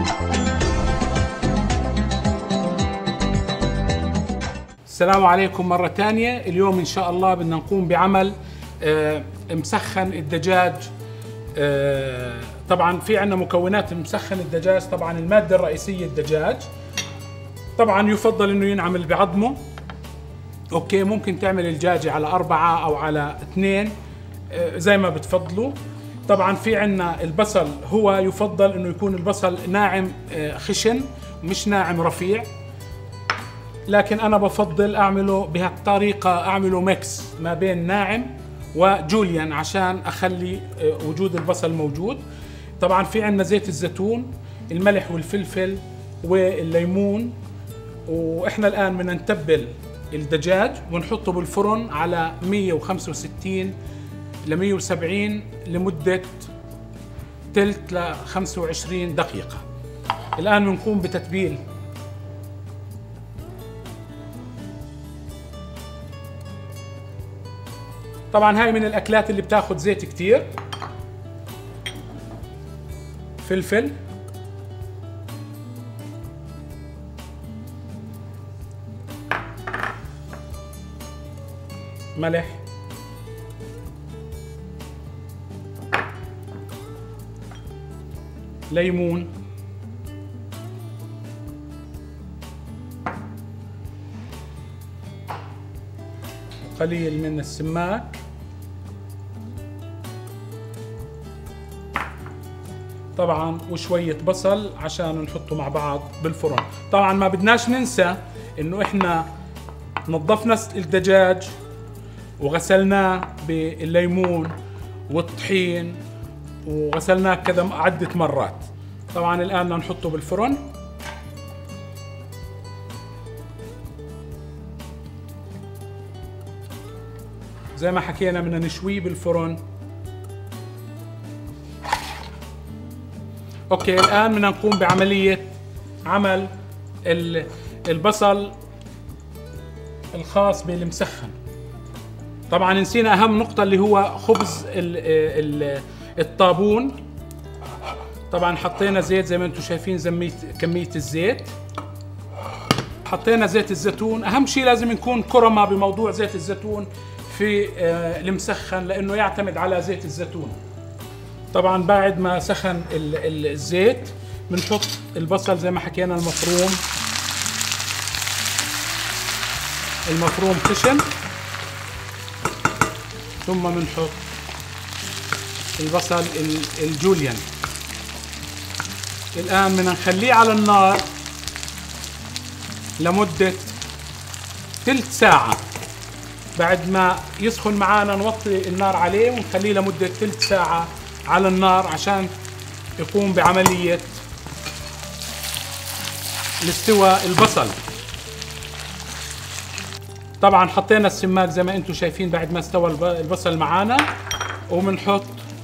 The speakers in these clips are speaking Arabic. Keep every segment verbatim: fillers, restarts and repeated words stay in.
السلام عليكم مرة تانية. اليوم إن شاء الله بدنا نقوم بعمل آه مسخن الدجاج. آه طبعا في عندنا مكونات مسخن الدجاج. طبعا المادة الرئيسية الدجاج، طبعا يفضل إنه ينعمل بعظمه. أوكي، ممكن تعمل الدجاجة على أربعة أو على اثنين آه زي ما بتفضلوا. طبعا في عندنا البصل، هو يفضل إنه يكون البصل ناعم آه خشن، مش ناعم رفيع، لكن أنا بفضل أعمله بهالطريقة، أعمله ميكس ما بين ناعم وجوليان عشان أخلي وجود البصل موجود. طبعا في عندنا زيت الزيتون، الملح والفلفل والليمون. وإحنا الآن بدنا نتبل الدجاج ونحطه بالفرن على مية وخمسة وستين ل مية وسبعين لمدة ثلث ل خمسة وعشرين دقيقة. الآن بنقوم بتتبيل طبعا هاي من الاكلات اللي بتاخذ زيت كتير. فلفل، ملح، ليمون، قليل من السماك، طبعا وشوية بصل عشان نحطه مع بعض بالفرن. طبعا ما بدناش ننسى انه احنا نظفنا الدجاج وغسلناه بالليمون والطحين وغسلناه كذا عدة مرات. طبعا الآن بدنا نحطه بالفرن. زي ما حكينا بدنا نشويه بالفرن. اوكي، الآن بدنا نقوم بعملية عمل البصل الخاص بالمسخن. طبعا نسينا أهم نقطة اللي هو خبز الطابون. طبعا حطينا زيت زي ما انتم شايفين، زميت كمية الزيت. حطينا زيت الزيتون. أهم شيء لازم يكون كرمة بموضوع زيت الزيتون في المسخن، لأنه يعتمد على زيت الزيتون. طبعا بعد ما سخن الزيت بنحط البصل زي ما حكينا المفروم، المفروم خشن، ثم بنحط البصل الجوليان. الآن بدنا نخليه على النار لمدة ثلث ساعة. بعد ما يسخن معانا نوطي النار عليه ونخليه لمدة ثلث ساعة على النار عشان يقوم بعملية الاستواء البصل. طبعا حطينا السماك زي ما انتم شايفين بعد ما استوى البصل معانا، وبنحط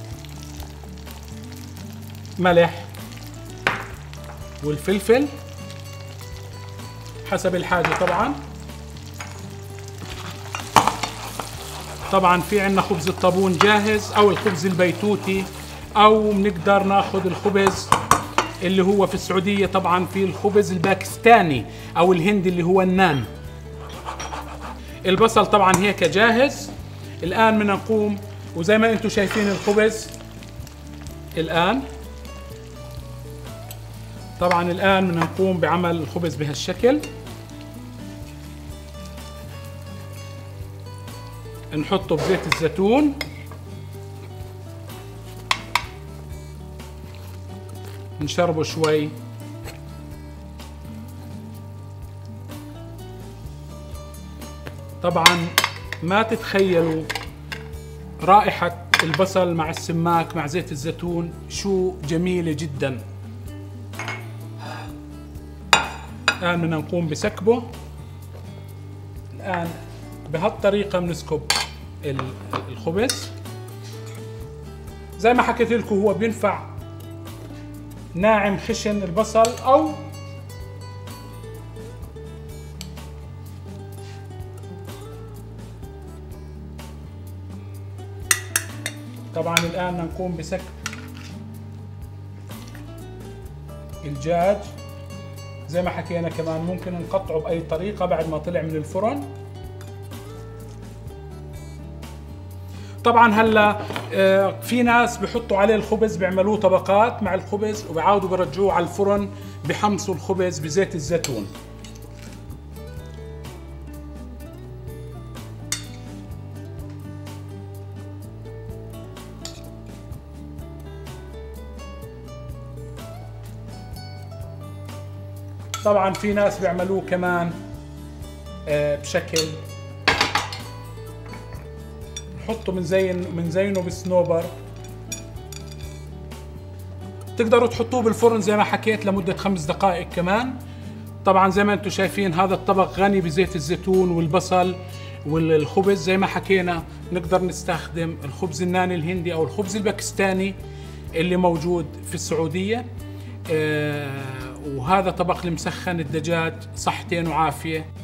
ملح والفلفل حسب الحاجة. طبعا طبعا في عندنا خبز الطابون جاهز او الخبز البيتوتي، او بنقدر ناخذ الخبز اللي هو في السعودية طبعا في الخبز الباكستاني او الهندي اللي هو النان. البصل طبعا هيك جاهز. الان بدنا نقوم، وزي ما انتم شايفين الخبز الان. طبعا الان بدنا نقوم بعمل الخبز بهالشكل. نحطه بزيت الزيتون، نشربه شوي. طبعا ما تتخيلوا رائحة البصل مع السماك مع زيت الزيتون شو جميلة جدا. الآن بدنا نقوم بسكبه. الآن بهالطريقة بنسكب الخبز. زي ما حكيت لكم هو بينفع ناعم خشن البصل او طبعا الان نقوم بسكب الدجاج زي ما حكينا كمان ممكن نقطعه بأي طريقة بعد ما طلع من الفرن. طبعا هلا في ناس بحطوا عليه الخبز، بيعملوه طبقات مع الخبز وبعاودوا برجعوه على الفرن، بحمصوا الخبز بزيت الزيتون. طبعا في ناس بيعملوه كمان بشكل نحطه من زين من زينه بالصنوبر. تقدروا تحطوه بالفرن زي ما حكيت لمدة خمس دقائق كمان. طبعا زي ما انتم شايفين هذا الطبق غني بزيت الزيتون والبصل والخبز. زي ما حكينا نقدر نستخدم الخبز الناني الهندي او الخبز الباكستاني اللي موجود في السعودية. آه وهذا طبق المسخن الدجاج، صحتين وعافية.